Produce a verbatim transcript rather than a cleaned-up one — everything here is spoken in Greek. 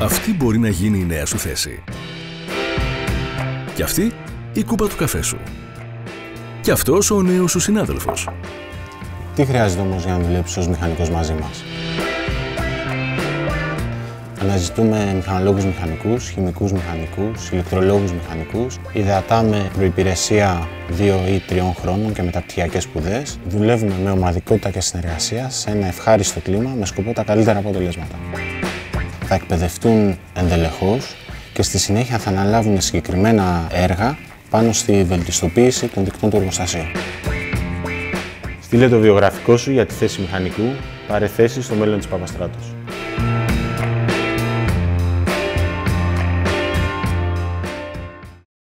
Αυτή μπορεί να γίνει η νέα σου θέση. Και αυτή η κούπα του καφέ σου. Και αυτός ο νέος σου συνάδελφος. Τι χρειάζεται όμως για να δουλέψεις ως μηχανικός μαζί μας? Αναζητούμε μηχανολόγους μηχανικούς, χημικούς μηχανικούς, ηλεκτρολόγους μηχανικούς, ιδεατά με προϋπηρεσία δύο ή τριών χρόνων και μεταπτυχιακές σπουδές. Δουλεύουμε με ομαδικότητα και συνεργασία σε ένα ευχάριστο κλίμα με σκοπό τα καλύτερα αποτελέσματα. Θα εκπαιδευτούν ενδελεχώς και στη συνέχεια θα αναλάβουν συγκεκριμένα έργα πάνω στη βελτιστοποίηση των δικτών του εργοστασίου. Στείλε το βιογραφικό σου για τη θέση μηχανικού, πάρε θέση στο μέλλον της Παπαστράτους.